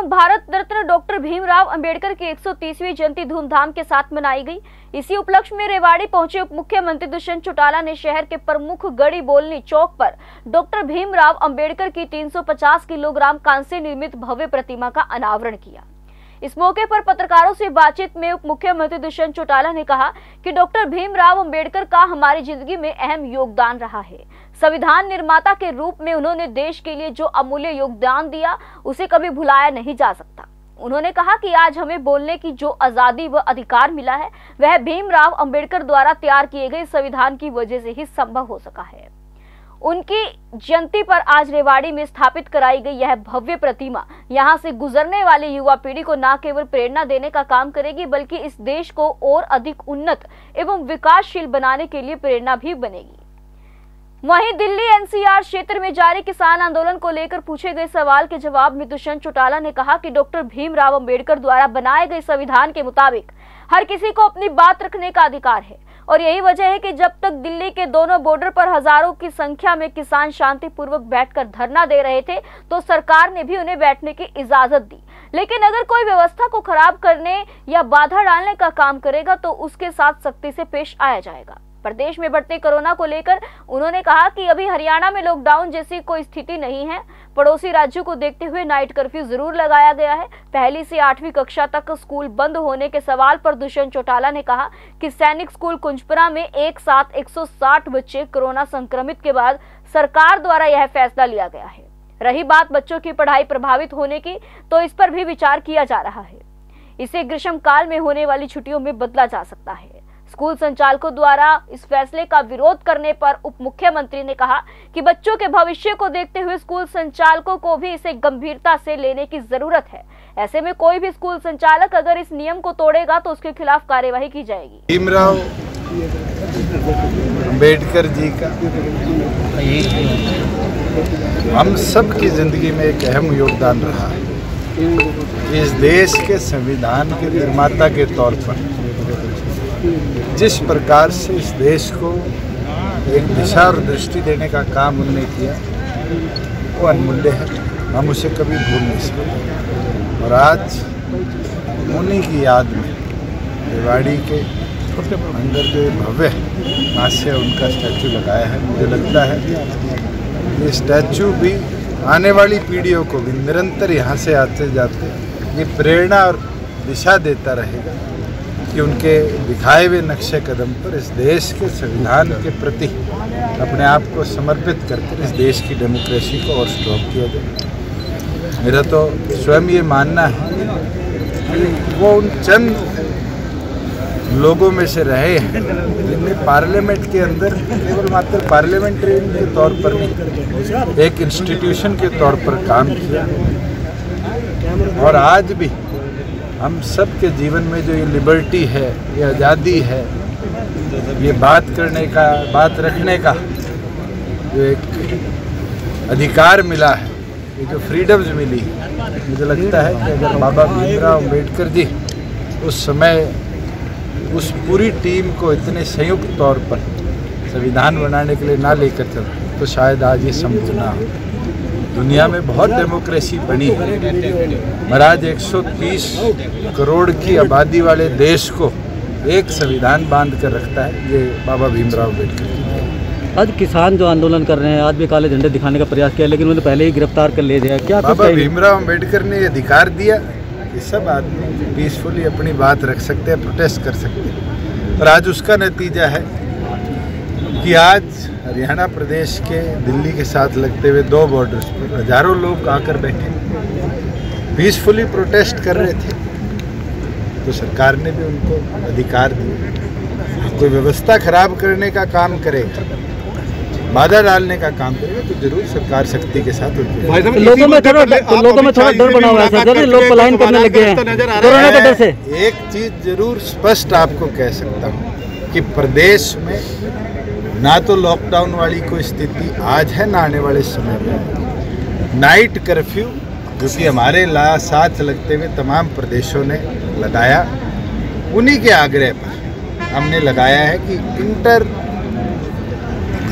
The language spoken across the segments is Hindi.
भारत रत्न डॉक्टर भीमराव अंबेडकर की 130वीं जयंती धूमधाम के साथ मनाई गई। इसी उपलक्ष्य में रेवाड़ी पहुंचे उप मुख्यमंत्री दुष्यंत चौटाला ने शहर के प्रमुख गड़ी बोलनी चौक पर डॉक्टर भीमराव अंबेडकर की 350 किलोग्राम कांस्य निर्मित भव्य प्रतिमा का अनावरण किया। इस मौके पर पत्रकारों से बातचीत में उप मुख्यमंत्री दुष्यंत चौटाला ने कहा कि डॉक्टर भीमराव अंबेडकर का हमारी जिंदगी में अहम योगदान रहा है। संविधान निर्माता के रूप में उन्होंने देश के लिए जो अमूल्य योगदान दिया उसे कभी भुलाया नहीं जा सकता। उन्होंने कहा कि आज हमें बोलने की जो आजादी व अधिकार मिला है वह भीमराव अंबेडकर द्वारा तैयार किए गए संविधान की वजह से ही संभव हो सका है। उनकी जयंती पर आज रेवाड़ी में स्थापित कराई गई यह भव्य प्रतिमा यहां से गुजरने वाली युवा पीढ़ी को न केवल प्रेरणा देने का काम करेगी बल्कि इस देश को और अधिक उन्नत एवं विकासशील बनाने के लिए प्रेरणा भी बनेगी। वहीं दिल्ली एनसीआर क्षेत्र में जारी किसान आंदोलन को लेकर पूछे गए सवाल के जवाब में दुष्यंत चौटाला ने कहा कि डॉक्टर भीमराव अंबेडकर द्वारा बनाए गए संविधान के मुताबिक हर किसी को अपनी बात रखने का अधिकार है और यही वजह है कि जब तक दिल्ली के दोनों बॉर्डर पर हजारों की संख्या में किसान शांतिपूर्वक बैठकर धरना दे रहे थे तो सरकार ने भी उन्हें बैठने की इजाजत दी। लेकिन अगर कोई व्यवस्था को खराब करने या बाधा डालने का काम करेगा तो उसके साथ सख्ती से पेश आया जाएगा। प्रदेश में बढ़ते कोरोना को लेकर उन्होंने कहा कि अभी हरियाणा में लॉकडाउन जैसी कोई स्थिति नहीं है। पड़ोसी राज्यों को देखते हुए नाइट कर्फ्यू जरूर लगाया गया है। पहली से 8वीं कक्षा तक स्कूल बंद होने के सवाल पर दुष्यंत चौटाला ने कहा कि सैनिक स्कूल कुंजपुरा में एक साथ 160 बच्चे कोरोना संक्रमित के बाद सरकार द्वारा यह फैसला लिया गया है। रही बात बच्चों की पढ़ाई प्रभावित होने की तो इस पर भी विचार किया जा रहा है। इसे ग्रीष्मकाल में होने वाली छुट्टियों में बदला जा सकता है। स्कूल संचालकों द्वारा इस फैसले का विरोध करने पर उप मुख्यमंत्री ने कहा कि बच्चों के भविष्य को देखते हुए स्कूल संचालकों को भी इसे गंभीरता से लेने की जरूरत है। ऐसे में कोई भी स्कूल संचालक अगर इस नियम को तोड़ेगा तो उसके खिलाफ कार्यवाही की जाएगी। भीमराव अंबेडकर जी का हम सब की जिंदगी में एक अहम योगदान रहा है। इस देश के संविधान के निर्माता के तौर पर जिस प्रकार से इस देश को एक दिशा और दृष्टि देने का काम उन्होंने किया वो अनमूल्य है, हम उसे कभी भूल नहीं सकते। और आज उन्हीं की याद में रेवाड़ी के अंदर जो भव्य हास्य उनका स्टैचू लगाया है, मुझे लगता है ये स्टैचू भी आने वाली पीढ़ियों को भी निरंतर यहाँ से आते जाते ये प्रेरणा और दिशा देता रहेगा कि उनके दिखाए हुए नक्शे कदम पर इस देश के संविधान के प्रति अपने आप को समर्पित करके इस देश की डेमोक्रेसी को और स्ट्रॉन्ग किया जाए। मेरा तो स्वयं ये मानना है कि वो उन चंद लोगों में से रहे हैं जिनने पार्लियामेंट के अंदर केवल मात्र पार्लियामेंट्रियन के तौर पर नहीं एक इंस्टीट्यूशन के तौर पर काम किया। और आज भी हम सब के जीवन में जो ये लिबर्टी है, ये आज़ादी है, ये बात करने का, बात रखने का जो एक अधिकार मिला है, ये जो फ्रीडम्स मिली, मुझे लगता है कि अगर बाबा भीमराव अंबेडकर जी उस समय उस पूरी टीम को इतने संयुक्त तौर पर संविधान बनाने के लिए ना लेकर चलते तो शायद आज ये संभव ना हो। दुनिया में बहुत डेमोक्रेसी बनी है, महाराज 130 करोड़ की आबादी वाले देश को एक संविधान बांध कर रखता है ये बाबा भीमराव अंबेडकर। आज किसान जो आंदोलन कर रहे हैं, आज भी काले झंडे दिखाने का प्रयास किया लेकिन उन्हें पहले ही गिरफ्तार कर ले दिया। क्या बाबा भीमराव अंबेडकर ने अधिकार दिया कि सब आदमी पीसफुली अपनी बात रख सकते हैं, प्रोटेस्ट कर सकते हैं। और आज उसका नतीजा है कि आज हरियाणा प्रदेश के दिल्ली के साथ लगते हुए 2 बॉर्डर्स पर हजारों लोग आकर बैठे पीसफुली प्रोटेस्ट कर रहे थे तो सरकार ने भी उनको अधिकार दिया। कोई व्यवस्था खराब करने का काम करेगा, बाधा डालने का काम करेगा तो जरूर सरकार शक्ति के साथ लोगों में थोड़ा डर बना हुआ है सर, लोग पलायन करने लगे हैं कोरोना के डर से। एक चीज जरूर स्पष्ट आपको कह सकता हूँ कि प्रदेश में ना तो लॉकडाउन वाली कोई स्थिति आज है ना आने वाले समय में। नाइट कर्फ्यू जो कि हमारे साथ लगते हुए तमाम प्रदेशों ने लगाया, उन्हीं के आग्रह पर हमने लगाया है कि इंटर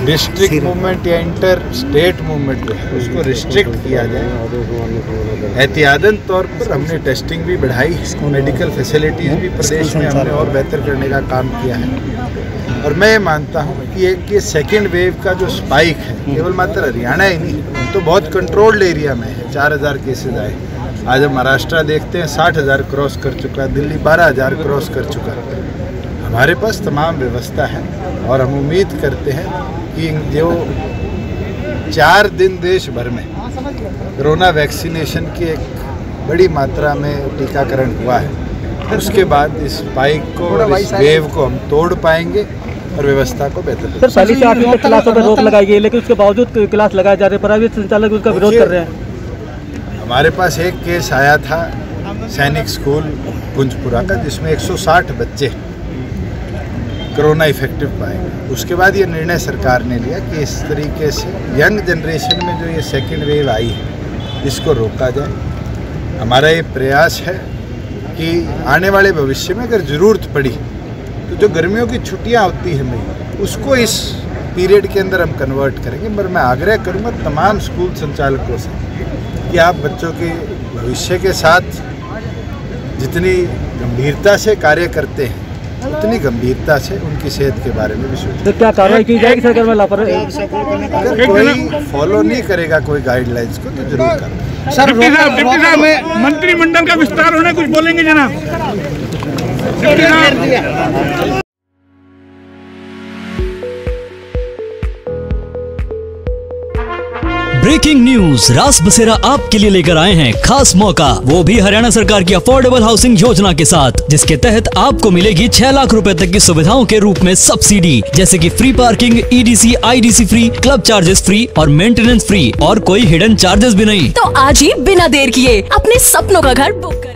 डिस्ट्रिक्ट मूवमेंट या इंटर स्टेट मूवमेंट जो है उसको रिस्ट्रिक्ट किया जाए। एहतियातन तौर पर हमने टेस्टिंग भी बढ़ाई, मेडिकल फैसिलिटीज़ भी प्रदेश में हमने और बेहतर करने का काम किया है। और मैं ये मानता हूँ कि ये सेकेंड वेव का जो स्पाइक है केवल मात्र हरियाणा ही नहीं तो बहुत कंट्रोल्ड एरिया में है। 4000 केसेज आए, आज हम महाराष्ट्र देखते हैं 60,000 क्रॉस कर चुका है, दिल्ली 12,000 क्रॉस कर चुका है। हमारे पास तमाम व्यवस्था है और हम उम्मीद करते हैं कि जो 4 दिन देश भर में कोरोना वैक्सीनेशन की एक बड़ी मात्रा में टीकाकरण हुआ है, उसके बाद इस स्पाइक को, इस वेव को हम तोड़ पाएंगे और व्यवस्था को बेहतर। सर, पहली से 8वीं तक क्लासों पर रोक लगाई गई, लेकिन उसके बावजूद क्लास लगाए जा रहे हैं, प्राइवेट संचालक उसका विरोध कर रहे हैं। हमारे पास एक केस आया था सैनिक स्कूल कुंजपुरा का, जिसमें 160 बच्चे कोरोना इफेक्टिव पाए। उसके बाद ये निर्णय सरकार ने लिया कि इस तरीके से यंग जनरेशन में जो ये सेकेंड वेव आई है इसको रोका जाए। हमारा ये प्रयास है कि आने वाले भविष्य में अगर ज़रूरत पड़ी तो जो गर्मियों की छुट्टियां होती हैं मई, उसको इस पीरियड के अंदर हम कन्वर्ट करेंगे। पर मैं आग्रह करूंगा तमाम स्कूल संचालकों से कि आप बच्चों के भविष्य के साथ जितनी गंभीरता से कार्य करते हैं उतनी गंभीरता से उनकी सेहत के बारे में भी सोचें। तो क्या कार्रवाई की जाएगी सरकार में लापरवाही? अगर कोई फॉलो नहीं करेगा कोई गाइडलाइंस को तो जरूर करें। सर, डिप्टी साहब मंत्रिमंडल का विस्तार होने कुछ बोलेंगे जनाब? ब्रेकिंग न्यूज रास बसेरा आपके लिए लेकर आए हैं खास मौका, वो भी हरियाणा सरकार की अफोर्डेबल हाउसिंग योजना के साथ, जिसके तहत आपको मिलेगी 6 लाख रुपए तक की सुविधाओं के रूप में सब्सिडी, जैसे कि free parking, EDC, IDC free, club charges free और मेंटेनेंस फ्री, और कोई हिडन चार्जेस भी नहीं। तो आज ही बिना देर किए अपने सपनों का घर बुक